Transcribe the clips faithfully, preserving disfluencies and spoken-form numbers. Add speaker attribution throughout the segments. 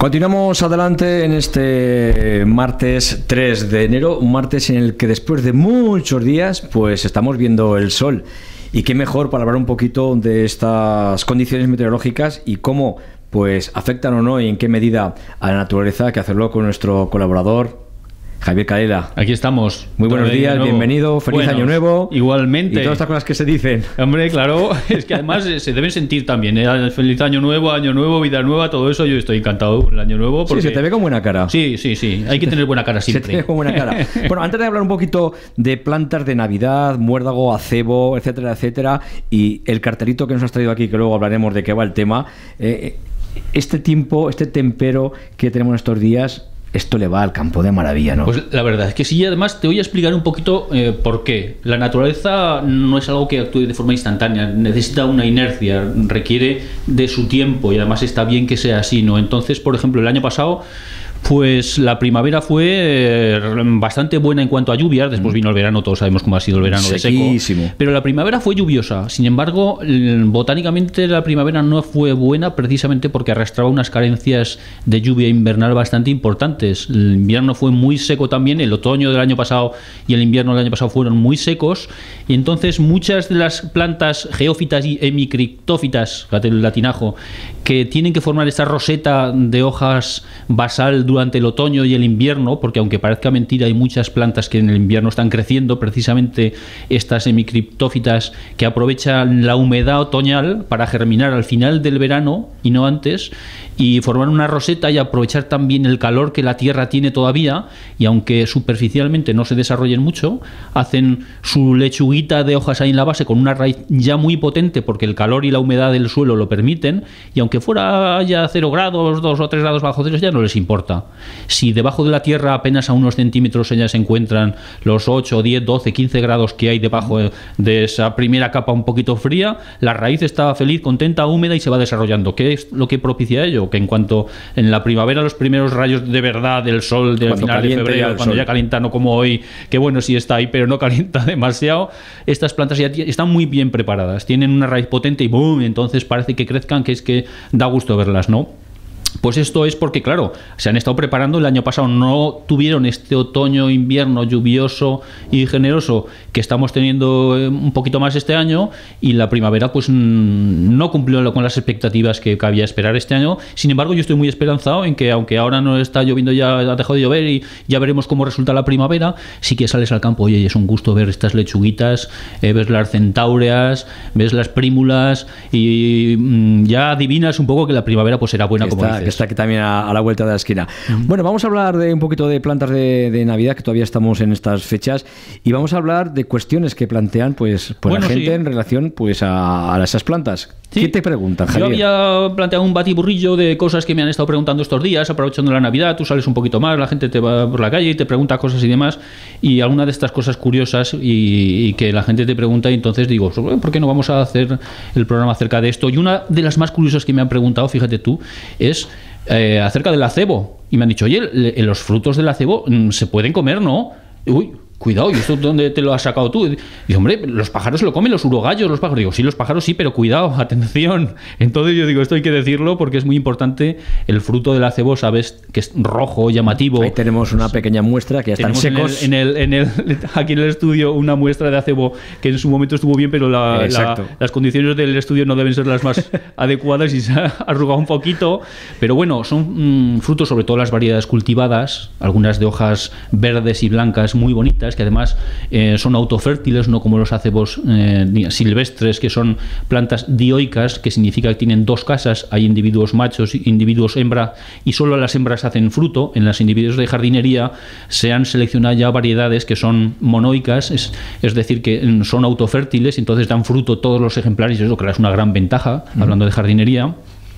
Speaker 1: Continuamos adelante en este martes tres de enero, un martes en el que después de muchos días pues estamos viendo el sol. Y qué mejor para hablar un poquito de estas condiciones meteorológicas y cómo pues afectan o no y en qué medida a la naturaleza, que hacerlo con nuestro colaborador Javier Calela.
Speaker 2: Aquí estamos.
Speaker 1: Muy buenos días, bienvenido, feliz
Speaker 2: Buenos,
Speaker 1: año nuevo.
Speaker 2: Igualmente.
Speaker 1: Y todas estas cosas que se dicen.
Speaker 2: Hombre, claro, es que además se deben sentir también, ¿eh? Feliz año nuevo, año nuevo, vida nueva, todo eso. Yo estoy encantado el año nuevo. Porque...
Speaker 1: Sí, se te ve con buena cara.
Speaker 2: Sí, sí, sí. Hay que tener buena cara siempre.
Speaker 1: Se te ve con buena cara. Bueno, antes de hablar un poquito de plantas de Navidad, muérdago, acebo, etcétera, etcétera, y el cartelito que nos has traído aquí, que luego hablaremos de qué va el tema, eh, este tiempo, este tempero que tenemos estos días... Esto le va al campo de maravilla, ¿no?
Speaker 2: Pues la verdad es que sí, y además te voy a explicar un poquito eh, por qué. La naturaleza no es algo que actúe de forma instantánea, necesita una inercia, requiere de su tiempo y además está bien que sea así, ¿no? Entonces, por ejemplo, el año pasado... Pues la primavera fue eh, bastante buena en cuanto a lluvias, después vino el verano, todos sabemos cómo ha sido el verano de seco, pero la primavera fue lluviosa. Sin embargo, botánicamente la primavera no fue buena precisamente porque arrastraba unas carencias de lluvia invernal bastante importantes. El invierno fue muy seco también, el otoño del año pasado y el invierno del año pasado fueron muy secos, y entonces muchas de las plantas geófitas y hemicriptófitas, fíjate el latinajo, que tienen que formar esta roseta de hojas basal durante el otoño y el invierno, porque aunque parezca mentira hay muchas plantas que en el invierno están creciendo, precisamente estas hemicriptófitas que aprovechan la humedad otoñal para germinar al final del verano y no antes, y formar una roseta y aprovechar también el calor que la tierra tiene todavía, y aunque superficialmente no se desarrollen mucho, hacen su lechuguita de hojas ahí en la base con una raíz ya muy potente porque el calor y la humedad del suelo lo permiten, y aunque fuera ya cero grados, dos o tres grados bajo cero, ya no les importa. Si debajo de la tierra apenas a unos centímetros ellas se encuentran los ocho, diez, doce, quince grados que hay debajo de esa primera capa un poquito fría, la raíz está feliz, contenta, húmeda y se va desarrollando. ¿Qué es lo que propicia ello? Que en cuanto en la primavera los primeros rayos de verdad del sol del final de febrero, ya cuando sol. ya calienta, no como hoy, que bueno, sí está ahí, pero no calienta demasiado, estas plantas ya están muy bien preparadas, tienen una raíz potente y boom, entonces parece que crezcan, que es que da gusto verlas, ¿no? Pues esto es porque, claro, se han estado preparando. El año pasado no tuvieron este otoño-invierno lluvioso y generoso que estamos teniendo un poquito más este año, y la primavera pues no cumplió con las expectativas que cabía esperar este año. Sin embargo, yo estoy muy esperanzado en que, aunque ahora no está lloviendo, ya ha dejado de llover y ya veremos cómo resulta la primavera, sí que sales al campo, oye, y es un gusto ver estas lechuguitas, eh, ves las centáureas, ves las prímulas y mmm, ya adivinas un poco que la primavera pues será buena, como dices.
Speaker 1: Que está aquí también a, a la vuelta de la esquina. Uh-huh. Bueno, vamos a hablar de un poquito de plantas de, de Navidad, que todavía estamos en estas fechas, y vamos a hablar de cuestiones que plantean pues, pues bueno, la gente sí. en relación pues a, a esas plantas. Sí. ¿Qué te preguntan, Javier?
Speaker 2: Yo había planteado un batiburrillo de cosas que me han estado preguntando estos días, aprovechando la Navidad. Tú sales un poquito más, la gente te va por la calle y te pregunta cosas y demás, y alguna de estas cosas curiosas y, y que la gente te pregunta, y entonces digo, ¿por qué no vamos a hacer el programa acerca de esto? Y una de las más curiosas que me han preguntado, fíjate tú, es eh, acerca del acebo. Y me han dicho, oye, los frutos del acebo se pueden comer, ¿no? Uy, cuidado, ¿y esto dónde te lo has sacado tú? Y digo, hombre, los pájaros lo comen, los urogallos, los pájaros. Digo, sí, los pájaros sí, pero cuidado, atención. Entonces yo digo, esto hay que decirlo porque es muy importante. El fruto del acebo, sabes, que es rojo, llamativo.
Speaker 1: Ahí tenemos una pequeña muestra que ya están secos.
Speaker 2: En el, en el, en el, aquí en el estudio una muestra de acebo que en su momento estuvo bien, pero la, la, las condiciones del estudio no deben ser las más adecuadas y se ha arrugado un poquito. Pero bueno, son mmm, frutos, sobre todo las variedades cultivadas, algunas de hojas verdes y blancas muy bonitas, que además eh, son autofértiles, no como los acebos eh, silvestres, que son plantas dioicas, que significa que tienen dos casas, hay individuos machos y individuos hembra, y solo las hembras hacen fruto. En los individuos de jardinería se han seleccionado ya variedades que son monoicas, es, es decir, que son autofértiles, entonces dan fruto todos los ejemplares, y eso que es una gran ventaja, mm. hablando de jardinería.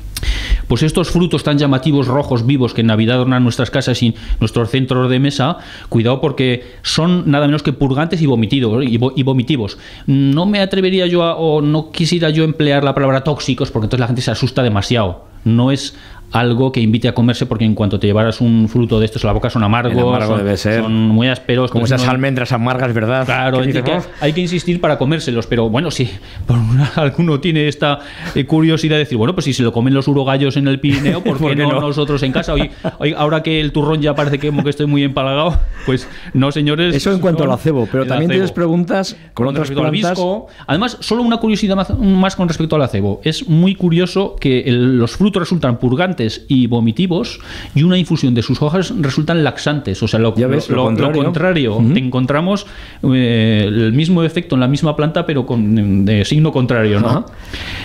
Speaker 2: Pues estos frutos tan llamativos, rojos, vivos, que en Navidad adornan nuestras casas y nuestros centros de mesa, cuidado porque son nada menos que purgantes y vomitivos, y vomitivos. No me atrevería yo a, o no quisiera yo emplear la palabra tóxicos, porque entonces la gente se asusta demasiado. No es algo que invite a comerse, porque en cuanto te llevaras un fruto de estos a la boca son amargos,
Speaker 1: amargo
Speaker 2: son,
Speaker 1: debe ser.
Speaker 2: son muy ásperos.
Speaker 1: Como esas
Speaker 2: no,
Speaker 1: almendras amargas, ¿verdad?
Speaker 2: Claro, hay que, hay que insistir para comérselos, pero bueno, si por una, alguno tiene esta eh, curiosidad de decir, bueno, pues si se lo comen los urogallos en el Pirineo, ¿por qué, ¿Por qué no, no nosotros en casa? Hoy, hoy, ahora que el turrón ya parece que, como que estoy muy empalagado, pues no, señores.
Speaker 1: Eso en cuanto al acebo, pero también acebo. Tienes preguntas con, con otras plantas.
Speaker 2: Además, solo una curiosidad más, más con respecto al acebo. Es muy curioso que el, los frutos resultan purgantes y vomitivos, y una infusión de sus hojas resultan laxantes. O sea, lo, ves, lo, lo contrario. Lo contrario. Uh-huh. Encontramos eh, el mismo efecto en la misma planta, pero con de signo contrario, ¿no? Uh-huh.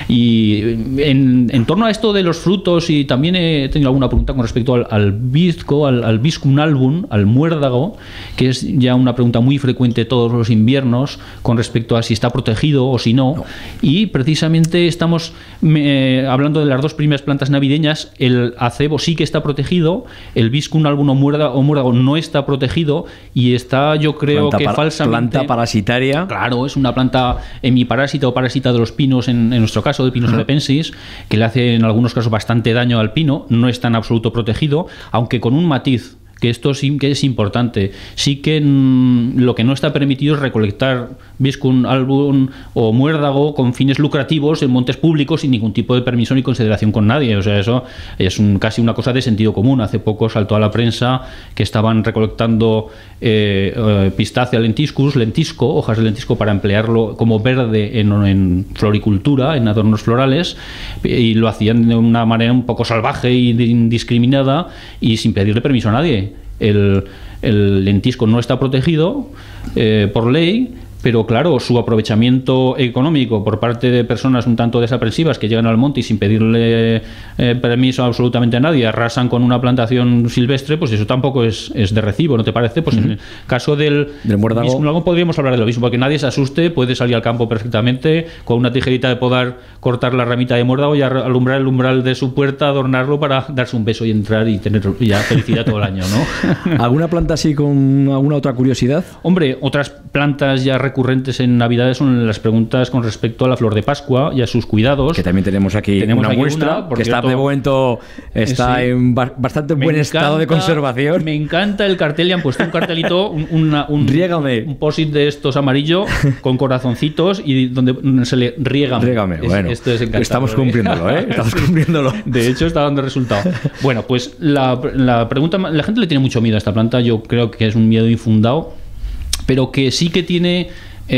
Speaker 2: Y en, en torno a esto de los frutos, y también he tenido alguna pregunta con respecto al, al bizco, al, al Viscum album, al muérdago, que es ya una pregunta muy frecuente todos los inviernos con respecto a si está protegido o si no. no. Y precisamente estamos eh, hablando de las dos primeras plantas navideñas. El acebo sí que está protegido, el Viscum album o muérdago, o muérdago no está protegido, y está, yo creo planta que
Speaker 1: para,
Speaker 2: falsamente...
Speaker 1: Planta parasitaria.
Speaker 2: Claro, es una planta hemiparásita o parásita de los pinos, en, en nuestro caso, de Pinus olepensis, que le hace en algunos casos bastante daño al pino. No está en absoluto protegido, aunque con un matiz, que esto sí que es importante. Sí que mmm, lo que no está permitido es recolectar Viscum album o muérdago con fines lucrativos en montes públicos sin ningún tipo de permiso ni consideración con nadie. O sea, eso es un, casi una cosa de sentido común. Hace poco saltó a la prensa que estaban recolectando eh, eh, Pistacia lentiscus, lentisco, hojas de lentisco, para emplearlo como verde en, en floricultura, en adornos florales, y lo hacían de una manera un poco salvaje y indiscriminada y sin pedirle permiso a nadie. El, el lentisco no está protegido eh, por ley, pero claro, su aprovechamiento económico por parte de personas un tanto desaprensivas que llegan al monte y sin pedirle eh, permiso absolutamente a nadie arrasan con una plantación silvestre, pues eso tampoco es, es de recibo, ¿no te parece? Pues uh-huh. en el caso del,
Speaker 1: del muérdago,
Speaker 2: luego podríamos hablar de lo mismo, porque nadie se asuste, puede salir al campo perfectamente con una tijerita de podar, cortar la ramita de muérdago y alumbrar el umbral de su puerta, adornarlo para darse un beso y entrar y tener ya felicidad todo el año, ¿no?
Speaker 1: ¿Alguna planta así con alguna otra curiosidad?
Speaker 2: Hombre, otras plantas ya recurrentes en Navidades son las preguntas con respecto a la flor de Pascua y a sus cuidados.
Speaker 1: Que también tenemos aquí
Speaker 2: tenemos
Speaker 1: una
Speaker 2: aquí
Speaker 1: muestra,
Speaker 2: una,
Speaker 1: que
Speaker 2: cierto,
Speaker 1: está de momento está sí. en ba- bastante me buen encanta, estado de conservación.
Speaker 2: Me encanta el cartel, le han puesto un cartelito, un, una, un,
Speaker 1: Riégame.
Speaker 2: un post-it de estos amarillo con corazoncitos y donde se le riégame.
Speaker 1: Riégame,
Speaker 2: es,
Speaker 1: bueno,
Speaker 2: esto es
Speaker 1: estamos cumpliéndolo, ¿eh? Estamos cumpliéndolo.
Speaker 2: De hecho, está dando resultado. Bueno, pues la, la pregunta, la gente le tiene mucho miedo a esta planta, yo creo que es un miedo infundado, pero que sí que tiene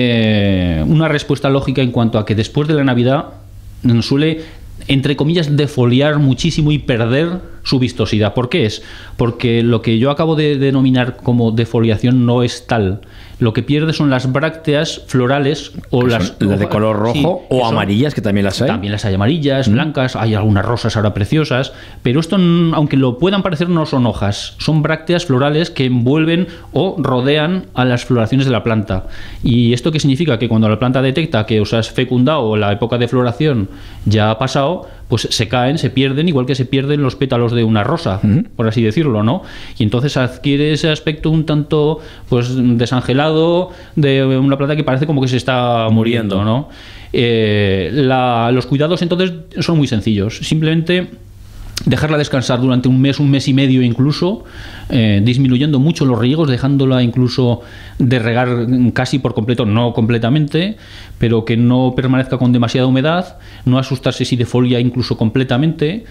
Speaker 2: eh, una respuesta lógica en cuanto a que después de la Navidad nos suele, entre comillas, defoliar muchísimo y perder su vistosidad. ¿Por qué es? Porque lo que yo acabo de denominar como defoliación no es tal. Lo que pierde son las brácteas florales o las,
Speaker 1: las de color rojo sí, o amarillas, que también las hay.
Speaker 2: También las hay amarillas, mm. blancas, hay algunas rosas ahora preciosas, pero esto, aunque lo puedan parecer, no son hojas, son brácteas florales que envuelven o rodean a las floraciones de la planta. ¿Y esto qué significa? Que cuando la planta detecta que os has fecundado o la época de floración ya ha pasado, pues se caen, se pierden, igual que se pierden los pétalos de una rosa, uh-huh. por así decirlo, ¿no? Y entonces adquiere ese aspecto un tanto pues desangelado de una planta que parece como que se está muriendo, ¿no? Eh, la, los cuidados entonces son muy sencillos, simplemente dejarla descansar durante un mes, un mes y medio incluso, eh, disminuyendo mucho los riegos, dejándola incluso de regar casi por completo, no completamente, pero que no permanezca con demasiada humedad, no asustarse si defolia incluso completamente,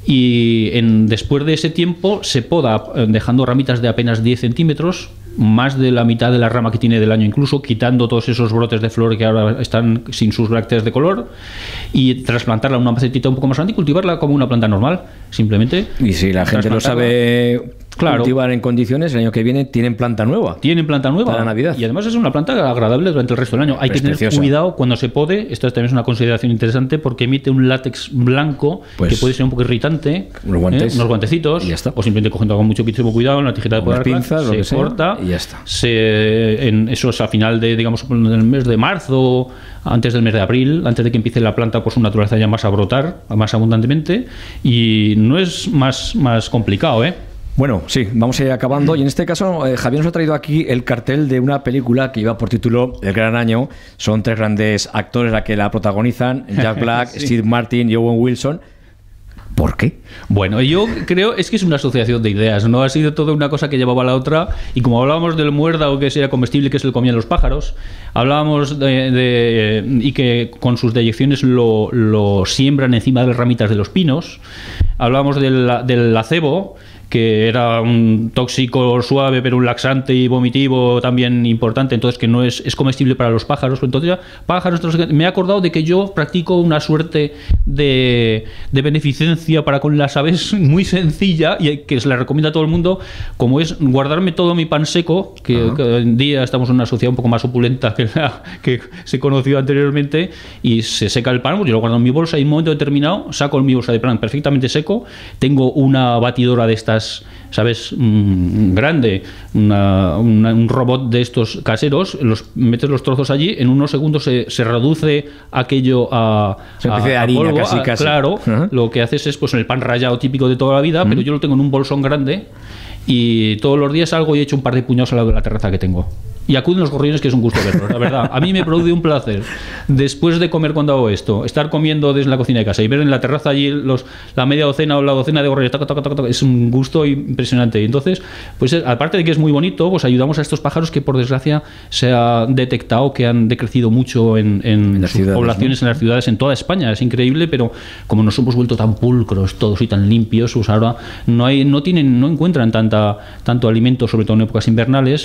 Speaker 2: y en, después de ese tiempo se poda dejando ramitas de apenas diez centímetros, más de la mitad de la rama que tiene del año incluso, quitando todos esos brotes de flor que ahora están sin sus brácteas de color, y trasplantarla a una macetita un poco más grande y cultivarla como una planta normal, simplemente.
Speaker 1: Y si la gente lo sabe claro. cultivar en condiciones, el año que viene tienen planta nueva.
Speaker 2: Tienen planta nueva.
Speaker 1: Para Navidad.
Speaker 2: Y además es una planta agradable durante el resto del año. Hay es que tener preciosa. Cuidado cuando se pode. Esta también es una consideración interesante porque emite un látex blanco pues, que puede ser un poco irritante.
Speaker 1: Unos guantes.
Speaker 2: ¿eh? Unos guantecitos.
Speaker 1: Y ya está.
Speaker 2: O simplemente cogiendo con mucho cuidado, una tijera de podar.
Speaker 1: Pinzas,
Speaker 2: se
Speaker 1: lo que
Speaker 2: corta.
Speaker 1: Sea, y ya está.
Speaker 2: Se, en, eso es a final de, digamos, en el mes de marzo, antes del mes de abril, antes de que empiece la planta por su naturaleza ya más a brotar, más abundantemente. Y no es más, más complicado, ¿eh?
Speaker 1: Bueno, sí, vamos a ir acabando. Y en este caso, eh, Javier nos ha traído aquí el cartel de una película que lleva por título El Gran Año. Son tres grandes actores la que la protagonizan: Jack Black, sí. Steve Martin y Owen Wilson. ¿Por qué?
Speaker 2: Bueno, yo creo es que es una asociación de ideas, no ha sido toda una cosa que llevaba a la otra. Y como hablábamos del muérdago, que era comestible, que se lo comían los pájaros, hablábamos de, de y que con sus deyecciones lo, lo siembran encima de las ramitas de los pinos, hablábamos del, del acebo, que era un tóxico suave, pero un laxante y vomitivo también importante, entonces que no es, es comestible para los pájaros. Entonces ya, pájaros, me he acordado de que yo practico una suerte de, de beneficencia para con las aves muy sencilla y que se la recomiendo a todo el mundo, como es guardarme todo mi pan seco, que, que hoy en día estamos en una sociedad un poco más opulenta que la que se conoció anteriormente, y se seca el pan, pues yo lo guardo en mi bolsa y en un momento determinado saco mi bolsa de pan perfectamente seco, tengo una batidora de estas, ¿sabes? Mm, grande, una, una, un robot de estos caseros, los metes los trozos allí, en unos segundos se, se reduce aquello a,
Speaker 1: se
Speaker 2: a,
Speaker 1: de
Speaker 2: a
Speaker 1: harina,
Speaker 2: polvo,
Speaker 1: casi,
Speaker 2: a,
Speaker 1: casi.
Speaker 2: Claro,
Speaker 1: uh-huh.
Speaker 2: Lo que haces es pues el pan rallado típico de toda la vida, uh-huh. Pero yo lo tengo en un bolsón grande y todos los días salgo y echo un par de puñados al lado de la terraza que tengo. Y acuden los gorriones, que es un gusto verlos, la verdad. A mí me produce un placer, después de comer cuando hago esto, estar comiendo desde la cocina de casa y ver en la terraza allí los, la media docena o la docena de gorriones, taca, taca, taca, taca, es un gusto impresionante. Y entonces, pues aparte de que es muy bonito, pues ayudamos a estos pájaros que por desgracia se ha detectado que han decrecido mucho en, en, en sus ciudades, poblaciones, ¿no? En las ciudades, en toda España. Es increíble, pero como nos hemos vuelto tan pulcros todos y tan limpios, pues ahora no hay, no tienen, no encuentran tanta, tanto alimento, sobre todo en épocas invernales.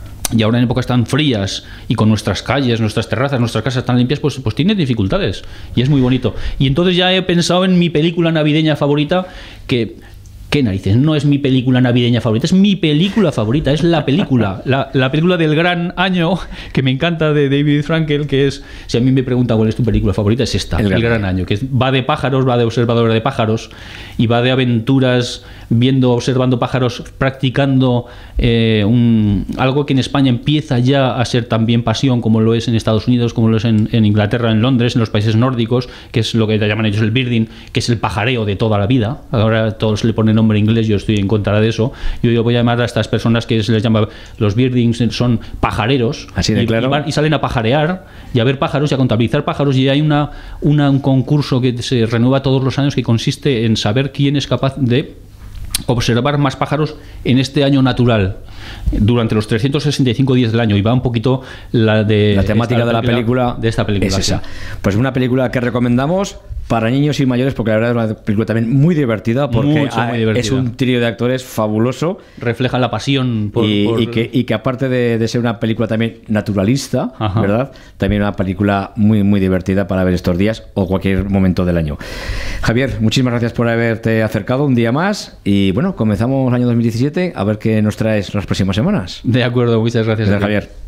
Speaker 2: Y ahora en épocas tan frías y con nuestras calles, nuestras terrazas, nuestras casas tan limpias, pues, pues tiene dificultades. Y es muy bonito. Y entonces ya he pensado en mi película navideña favorita, que... ¿Qué narices? No es mi película navideña favorita, es mi película favorita, es la película, la, la película del gran año, que me encanta, de David Frankel, que es, si a mí me preguntan cuál es tu película favorita, es esta, El, el gran, gran año, que va de pájaros, va de observador de pájaros, y va de aventuras, viendo, observando pájaros, practicando eh, un, algo que en España empieza ya a ser también pasión, como lo es en Estados Unidos, como lo es en, en Inglaterra, en Londres, en los países nórdicos, que es lo que llaman ellos el birding, que es el pajareo de toda la vida. Ahora todos le ponen nombre inglés, yo estoy en contra de eso. Yo, yo voy a llamar a estas personas que se les llama, los birdings son pajareros.
Speaker 1: Así de
Speaker 2: y,
Speaker 1: claro.
Speaker 2: y, van, y salen a pajarear y a ver pájaros y a contabilizar pájaros, y hay una, una, un concurso que se renueva todos los años que consiste en saber quién es capaz de observar más pájaros en este año natural durante los trescientos sesenta y cinco días del año, y va un poquito la de
Speaker 1: la temática de la película,
Speaker 2: de esta película
Speaker 1: es esa.
Speaker 2: Sí.
Speaker 1: Pues una película que recomendamos para niños y mayores, porque la verdad es una película también muy divertida, porque
Speaker 2: Mucho, muy divertida.
Speaker 1: Es un trío de actores fabuloso.
Speaker 2: Refleja la pasión por,
Speaker 1: y,
Speaker 2: por...
Speaker 1: Y, que, y que aparte de, de ser una película también naturalista, Ajá. ¿verdad? También una película muy, muy divertida para ver estos días o cualquier momento del año. Javier, muchísimas gracias por haberte acercado un día más, y bueno, comenzamos el año dos mil diecisiete, a ver qué nos traes las próximas semanas.
Speaker 2: De acuerdo, muchas gracias.
Speaker 1: Gracias, Javier.